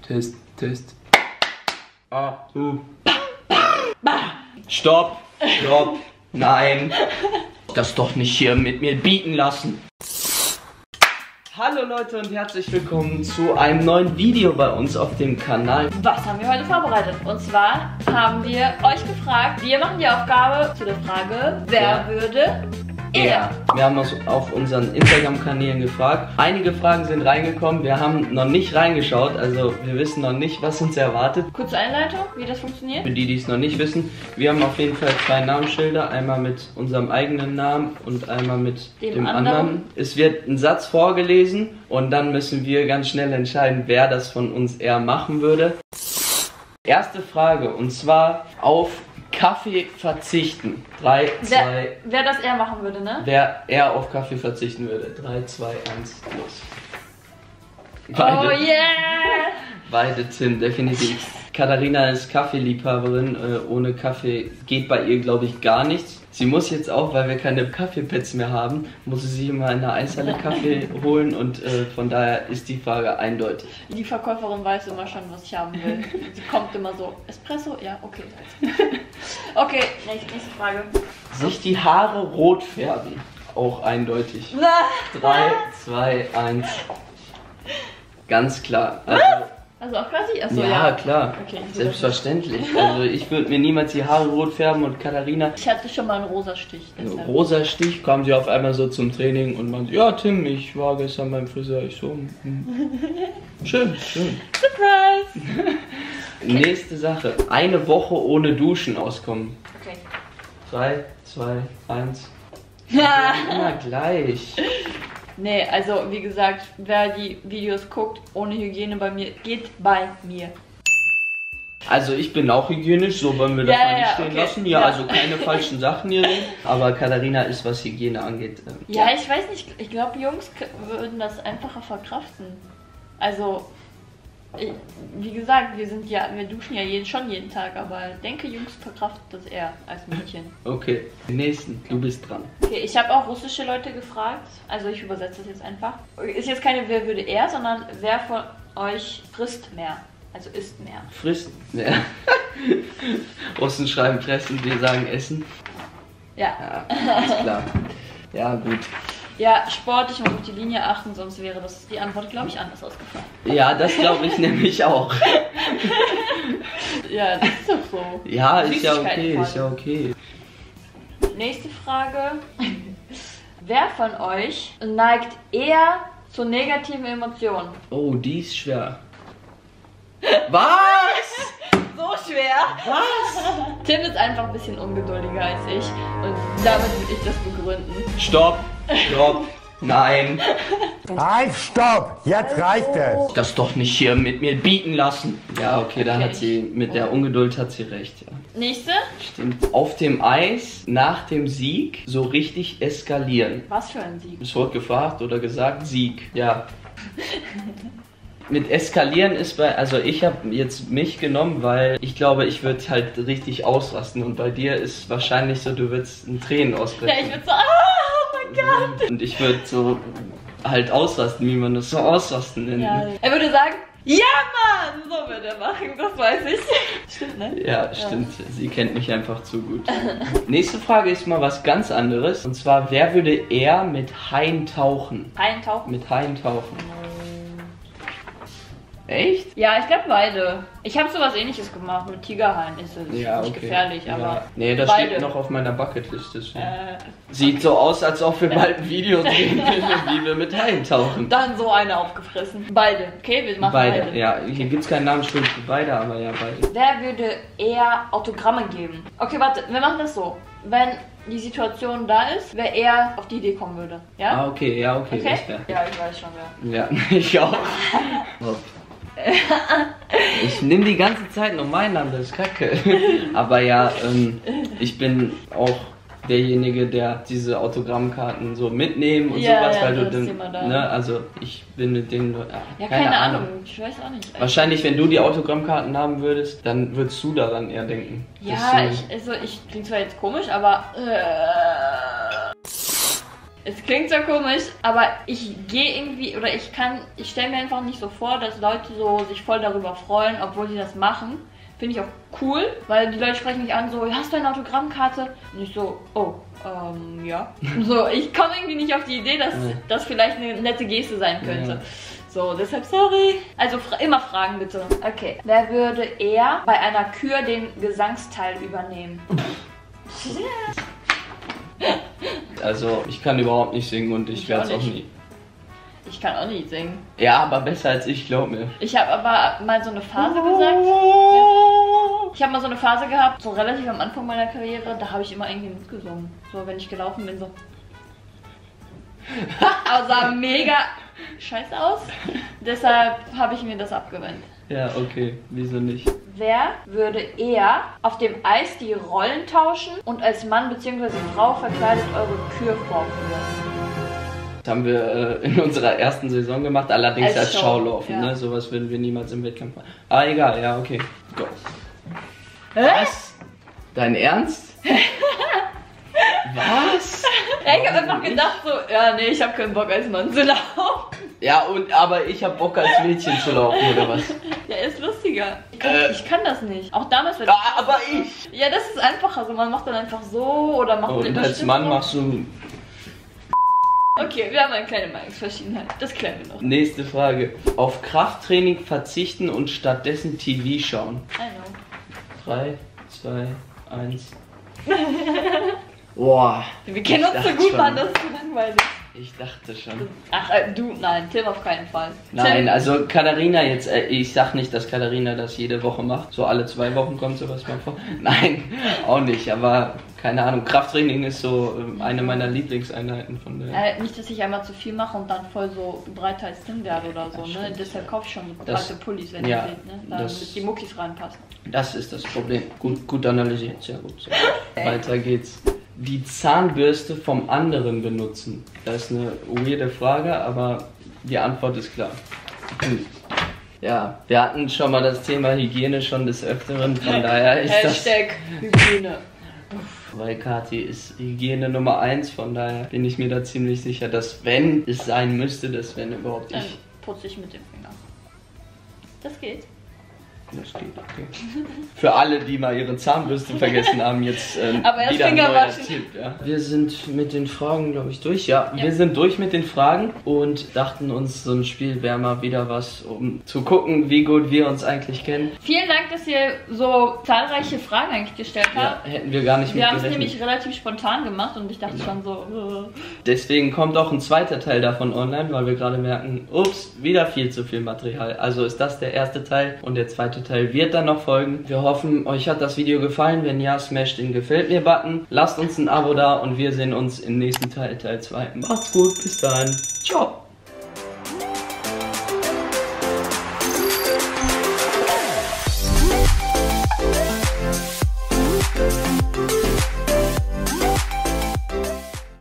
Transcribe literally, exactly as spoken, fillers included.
Test, Test. Ah, uh. Stopp, stopp, nein. Das doch nicht hier mit mir bieten lassen. Hallo Leute und herzlich willkommen zu einem neuen Video bei uns auf dem Kanal. Was haben wir heute vorbereitet? Und zwar haben wir euch gefragt, wir machen die Aufgabe zu der Frage, wer ja. würde er? Wir haben uns auf unseren Instagram-Kanälen gefragt. Einige Fragen sind reingekommen, wir haben noch nicht reingeschaut, also wir wissen noch nicht, was uns erwartet. Kurze Einleitung, wie das funktioniert. Für die, die es noch nicht wissen, wir haben auf jeden Fall zwei Namensschilder, einmal mit unserem eigenen Namen und einmal mit dem, dem anderen. anderen. Es wird ein Satz vorgelesen und dann müssen wir ganz schnell entscheiden, wer das von uns eher machen würde. Erste Frage, und zwar auf Kaffee verzichten. drei, zwei, wer, wer das eher machen würde, ne? Wer eher auf Kaffee verzichten würde. drei, zwei, eins, los. Beide, oh yeah! Beide Tim, definitiv. Katharina ist Kaffeeliebhaberin. Äh, ohne Kaffee geht bei ihr, glaube ich, gar nichts. Sie muss jetzt auch, weil wir keine Kaffeepads mehr haben, muss sie sich immer in der Eishalle Kaffee holen und äh, von daher ist die Frage eindeutig. Die Verkäuferin weiß immer schon, was ich haben will. Sie kommt immer so, Espresso? Ja, okay. Okay, nächste, nächste Frage. Sich die Haare rot färben, auch eindeutig. drei, zwei, eins. Ganz klar. Also, Also auch quasi? Achso, ja, ja, klar. Okay, selbstverständlich. Also ich würde mir niemals die Haare rot färben und Katharina. Ich hatte schon mal einen rosa Stich. Rosa Stich, kam sie auf einmal so zum Training und meinte, ja Tim, ich war gestern beim Friseur. Ich so, hm. Schön, schön. Surprise! Okay. Nächste Sache, eine Woche ohne Duschen auskommen. Okay. drei, zwei, eins. Immer gleich. Nee, also wie gesagt, wer die Videos guckt, ohne Hygiene bei mir, geht bei mir. Also ich bin auch hygienisch, so wollen wir das ja, mal nicht ja, stehen okay. lassen. Ja, ja, also keine falschen Sachen hier drin. Aber Katharina ist, was Hygiene angeht. Äh, ja, ich weiß nicht, ich glaube Jungs würden das einfacher verkraften. Also, ich, wie gesagt, wir sind ja, wir duschen ja jeden, schon jeden Tag, aber ich denke, Jungs verkraften das eher als Mädchen. Okay, den nächsten, du bist dran. Okay, ich habe auch russische Leute gefragt, also ich übersetze das jetzt einfach. Ist jetzt keine wer würde er, sondern wer von euch frisst mehr, also isst mehr. Frisst mehr. Russen schreiben fressen, wir sagen essen. Ja. Ja, ist klar. Ja, gut. Ja, sportlich und auf die Linie achten, sonst wäre das die Antwort, glaube ich, anders ausgefallen. Ja, das glaube ich nämlich auch. Ja, das ist doch so. Ja, ist ja okay, ist ja okay. Nächste Frage. Wer von euch neigt eher zu negativen Emotionen? Oh, die ist schwer. Was? So schwer? Was? Tim ist einfach ein bisschen ungeduldiger als ich und damit würde ich das begründen. Stopp, stopp, nein. Halt, stopp! Jetzt reicht es! Das doch nicht hier mit mir bieten lassen. Ja, okay, da Okay. hat sie, mit der Ungeduld hat sie recht, ja. Nächste. Stimmt. Auf dem Eis nach dem Sieg so richtig eskalieren. Was für ein Sieg? Es wurde gefragt oder gesagt, Sieg. Ja. Mit eskalieren ist bei, also ich habe jetzt mich genommen, weil ich glaube, ich würde halt richtig ausrasten und bei dir ist wahrscheinlich so, du würdest in Tränen ausbrechen. Ja, ich würde so, ah, oh mein Gott. Und ich würde so halt ausrasten, wie man das so ausrasten nennt. Ja. Er würde sagen, ja Mann, so würde er machen, das weiß ich. Stimmt, ne? Ja, stimmt. Ja. Sie kennt mich einfach zu gut. Nächste Frage ist mal was ganz anderes. Und zwar, wer würde eher mit Haien tauchen? Haien tauchen? Mit Haien tauchen. Echt? Ja, ich glaube beide. Ich habe sowas ähnliches gemacht mit Tigerhaien. Ist es Ja, nicht okay. gefährlich, Ja. aber Nee, das beide. steht noch auf meiner Bucketliste. Äh, Sieht so aus, als ob wir bald ein Video drehen, wie wir mit Haien tauchen. Dann so eine aufgefressen. Beide. Okay, wir machen beide. Beide, ja. Hier gibt es keinen Namensschild für beide, aber ja, beide. Wer würde eher Autogramme geben? Okay, warte, wir machen das so. Wenn die Situation da ist, wer eher auf die Idee kommen würde. Ja? Ah, okay, ja, okay. Okay? Das wär. Ja, ich weiß schon, wer. Ja, ich auch. Oh. Ich nehme die ganze Zeit nur meinen an, das ist kacke. Aber ja, ähm, ich bin auch derjenige, der diese Autogrammkarten so mitnehmen und Ja, sowas, ja, weil du du bist dem, immer da. ne, also ich bin mit denen, ja, Ja, keine, keine, Ahnung. Ahnung. Ich weiß auch nicht. Wahrscheinlich, wenn du die Autogrammkarten haben würdest, dann würdest du daran eher denken. dass Ja, du- ich, also ich klingt zwar jetzt komisch, aber äh, Es klingt so komisch, aber ich gehe irgendwie, oder ich kann, ich stelle mir einfach nicht so vor, dass Leute so sich voll darüber freuen, obwohl sie das machen. Finde ich auch cool, weil die Leute sprechen mich an so, hast du eine Autogrammkarte? Und ich so, oh, ähm, ja. So, ich komme irgendwie nicht auf die Idee, dass ja. das vielleicht eine nette Geste sein könnte. Ja. So, deshalb sorry. Also fra immer fragen bitte. Okay. Wer würde eher bei einer Kür den Gesangsteil übernehmen? Also, ich kann überhaupt nicht singen und ich, ich werde es auch nie. Ich kann auch nicht singen. Ja, aber besser als ich, glaub mir. Ich habe aber mal so eine Phase gesagt. Ja. Ich habe mal so eine Phase gehabt, so relativ am Anfang meiner Karriere, da habe ich immer irgendwie mitgesungen. So, wenn ich gelaufen bin, so. Aber sah mega scheiße aus. Deshalb habe ich mir das abgewöhnt. Ja, okay. Wieso nicht? Wer würde eher auf dem Eis die Rollen tauschen und als Mann bzw. Frau verkleidet eure Kür vorführen? Das haben wir äh, in unserer ersten Saison gemacht, allerdings als, als Show, Schaulaufen. Ja. Ne? Sowas würden wir niemals im Wettkampf machen. Ah, egal, ja, okay. Go. Was? Dein Ernst? Was? Ja, ich habe einfach gedacht so, ja, nee, ich habe keinen Bock als Mann zu laufen. Ja, und aber ich habe Bock als Mädchen zu laufen, oder was? Ja, ist lustiger. Ich kann, äh, ich kann das nicht. Auch damals, wenn ah, ich... Aber ich! Ja, das ist einfacher. Also man macht dann einfach so oder macht... Oh, und als Mann machst du... Okay, wir haben eine kleine Meinungsverschiedenheit. Das klären wir noch. Nächste Frage. Auf Krafttraining verzichten und stattdessen T V schauen. I know. drei, zwei, eins. Boah. Wir kennen uns so gut, Mann, das ist so langweilig. Ich dachte schon. Ach, äh, du, nein, Tim auf keinen Fall. Nein, Tim. also Katharina jetzt, äh, ich sag nicht, dass Katharina das jede Woche macht. So alle zwei Wochen kommt sowas mal vor. Nein, auch nicht, aber keine Ahnung. Krafttraining ist so äh, eine meiner Lieblingseinheiten von der... Äh, nicht, dass ich einmal zu viel mache und dann voll so breiter als Tim werde oder so, ne? Deshalb kaufe ich schon so breite Pullis, wenn ja, ihr seht, ne? Damit die Muckis reinpassen. Das ist das Problem. Gut, gut analysiert, sehr gut. Sehr gut. Weiter geht's. Die Zahnbürste vom anderen benutzen? Das ist eine weirde Frage, aber die Antwort ist klar. Ja, wir hatten schon mal das Thema Hygiene schon des Öfteren, von daher ist Hashtag das... Hygiene. Weil Kathi ist Hygiene Nummer eins, von daher bin ich mir da ziemlich sicher, dass wenn es sein müsste, dass wenn überhaupt ich... Dann putze ich mit dem Finger. Das geht. Das geht, okay. Für alle, die mal ihre Zahnbürste vergessen haben, jetzt ähm, Aber erst wieder ein Finger neuer waschen. Tipp. Ja. Wir sind mit den Fragen, glaube ich, durch. Ja, ja, wir sind durch mit den Fragen und dachten uns, so ein Spiel wäre mal wieder was, um zu gucken, wie gut wir uns eigentlich kennen. Vielen Dank, dass ihr so zahlreiche Fragen eigentlich gestellt habt. Ja, hätten wir gar nicht Wir haben es mitgerechnet. nämlich relativ spontan gemacht und ich dachte ja. schon so... Uh. Deswegen kommt auch ein zweiter Teil davon online, weil wir gerade merken, ups, wieder viel zu viel Material. Also ist das der erste Teil und der zweite Teil wird dann noch folgen. Wir hoffen, euch hat das Video gefallen. Wenn ja, smasht den Gefällt mir Button. Lasst uns ein Abo da und wir sehen uns im nächsten Teil, Teil zwei. Macht's gut, bis dahin. Ciao.